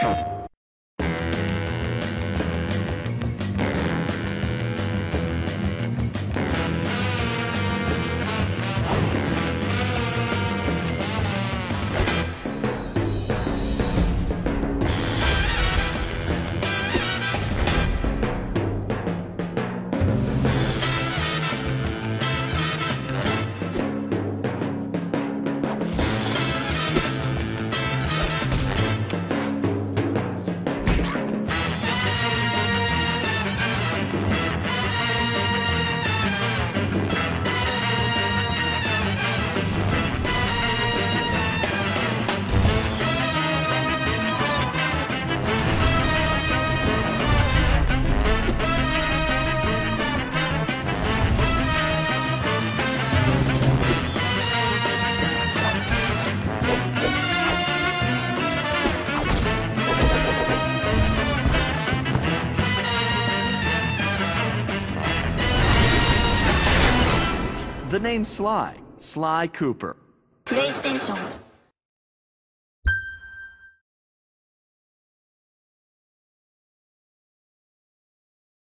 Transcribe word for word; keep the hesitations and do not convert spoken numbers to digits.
The name Sly, Sly Cooper. プレイステーション